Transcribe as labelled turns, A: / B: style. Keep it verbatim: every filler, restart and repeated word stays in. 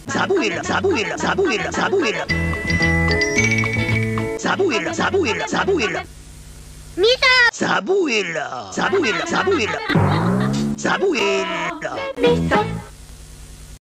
A: Sabuela, sabuela, sabuela, sabuela. Sabuela, sabuela, sabuela.
B: Misa.
A: Sabuela, sabuela, sabuela. Sabuela.
B: Misa.